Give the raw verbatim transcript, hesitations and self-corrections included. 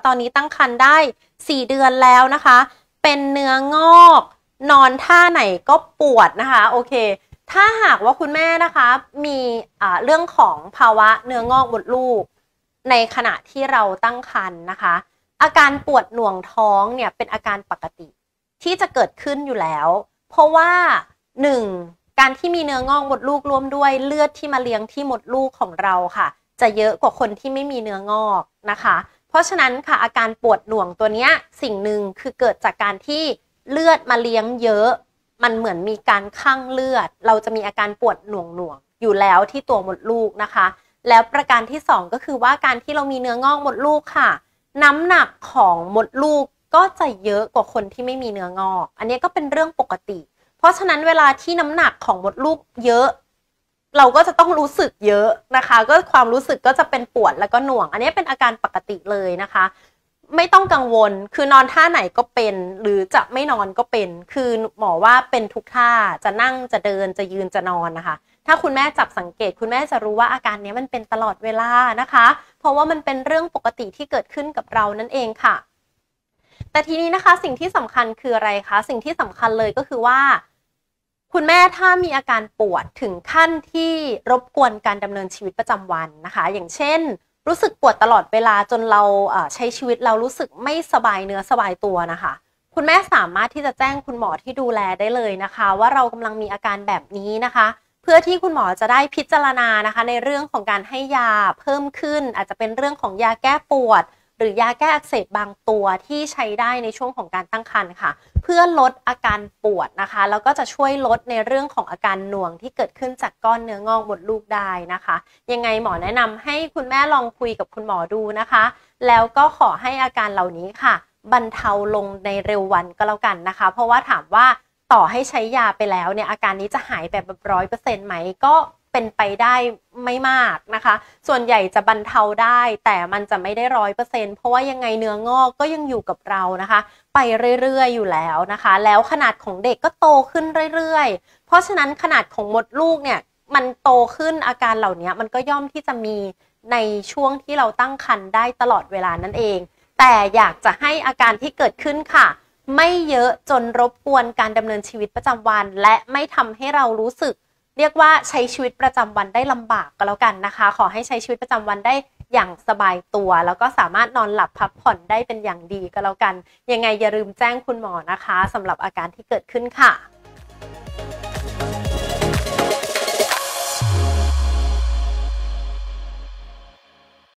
ตอนนี้ตั้งครรภ์ได้สี่เดือนแล้วนะคะเป็นเนื้องอกนอนท่าไหนก็ปวดนะคะโอเคถ้าหากว่าคุณแม่นะคะมีอ่าเรื่องของภาวะเนื้องอกมดลูกในขณะที่เราตั้งครรภ์นะคะอาการปวดหน่วงท้องเนี่ยเป็นอาการปกติที่จะเกิดขึ้นอยู่แล้วเพราะว่าหนึ่งการที่มีเนื้องอกมดลูกร่วมด้วยเลือดที่มาเลี้ยงที่มดลูกของเราค่ะจะเยอะกว่าคนที่ไม่มีเนื้องอกนะคะเพราะฉะนั้นค่ะอาการปวดหน่วงตัวนี้สิ่งหนึ่งคือเกิดจากการที่เลือดมาเลี้ยงเยอะมันเหมือนมีการคั่งเลือดเราจะมีอาการปวดหน่วงหน่วงอยู่แล้วที่ตัวมดลูกนะคะแล้วประการที่สองก็คือว่าการที่เรามีเนื้องอกมดลูกค่ะน้ำหนักของมดลูกก็จะเยอะกว่าคนที่ไม่มีเนื้องอกอันนี้ก็เป็นเรื่องปกติเพราะฉะนั้นเวลาที่น้ำหนักของมดลูกเยอะเราก็จะต้องรู้สึกเยอะนะคะก็ความรู้สึกก็จะเป็นปวดแล้วก็หน่วงอันนี้เป็นอาการปกติเลยนะคะไม่ต้องกังวลคือนอนท่าไหนก็เป็นหรือจะไม่นอนก็เป็นคือหมอว่าเป็นทุกท่าจะนั่งจะเดินจะยืนจะนอนนะคะถ้าคุณแม่จับสังเกตคุณแม่จะรู้ว่าอาการนี้มันเป็นตลอดเวลานะคะเพราะว่ามันเป็นเรื่องปกติที่เกิดขึ้นกับเรานั่นเองค่ะแต่ทีนี้นะคะสิ่งที่สำคัญคืออะไรคะสิ่งที่สำคัญเลยก็คือว่าคุณแม่ถ้ามีอาการปวดถึงขั้นที่รบกวนการดำเนินชีวิตประจำวันนะคะอย่างเช่นรู้สึกปวดตลอดเวลาจนเราใช้ชีวิตเรารู้สึกไม่สบายเนื้อสบายตัวนะคะคุณแม่สามารถที่จะแจ้งคุณหมอที่ดูแลได้เลยนะคะว่าเรากำลังมีอาการแบบนี้นะคะเพื่อที่คุณหมอจะได้พิจารณานะคะในเรื่องของการให้ยาเพิ่มขึ้นอาจจะเป็นเรื่องของยาแก้ปวดหรือยาแก้อักเสบบางตัวที่ใช้ได้ในช่วงของการตั้งครรภ์ค่ะเพื่อลดอาการปวดนะคะแล้วก็จะช่วยลดในเรื่องของอาการหน่วงที่เกิดขึ้นจากก้อนเนื้องอกมดลูกได้นะคะยังไงหมอแนะนำให้คุณแม่ลองคุยกับคุณหมอดูนะคะแล้วก็ขอให้อาการเหล่านี้ค่ะบรรเทาลงในเร็ววันก็แล้วกันนะคะเพราะว่าถามว่าต่อให้ใช้ยาไปแล้วเนี่ยอาการนี้จะหายแบบร้อยเปอร์เซ็นต์ไหมก็เป็นไปได้ไม่มากนะคะส่วนใหญ่จะบรรเทาได้แต่มันจะไม่ได้ร้อยเปอร์เซ็นต์เพราะว่ายังไงเนื้องอกก็ยังอยู่กับเรานะคะไปเรื่อยๆอยู่แล้วนะคะแล้วขนาดของเด็กก็โตขึ้นเรื่อยๆเพราะฉะนั้นขนาดของมดลูกเนี่ยมันโตขึ้นอาการเหล่านี้มันก็ย่อมที่จะมีในช่วงที่เราตั้งครรภ์ได้ตลอดเวลานั่นเองแต่อยากจะให้อาการที่เกิดขึ้นค่ะไม่เยอะจนรบกวนการดำเนินชีวิตประจำวันและไม่ทำให้เรารู้สึกเรียกว่าใช้ชีวิตประจำวันได้ลำบากก็แล้วกันนะคะขอให้ใช้ชีวิตประจำวันได้อย่างสบายตัวแล้วก็สามารถนอนหลับพักผ่อนได้เป็นอย่างดีก็แล้วกันยังไงอย่าลืมแจ้งคุณหมอนะคะสำหรับอาการที่เกิดขึ้นค่ะ